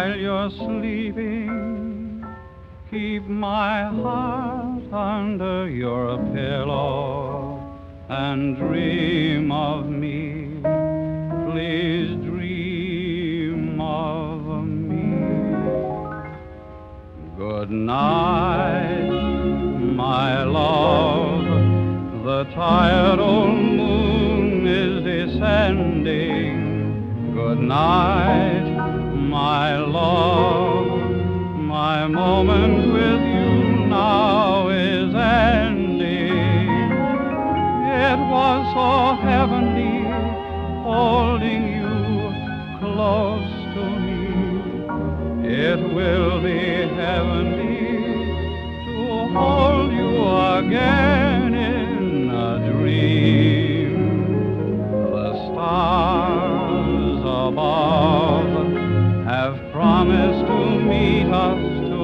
while you're sleeping, keep my heart under your pillow and dream of me. Please dream of me. Good night, my love. The tired old moon is descending. Good night, my love. My moment with you now is ending. It was so heavenly holding you close to me. It will be heavenly to hold you again in a dream. The stars above have promised to meet us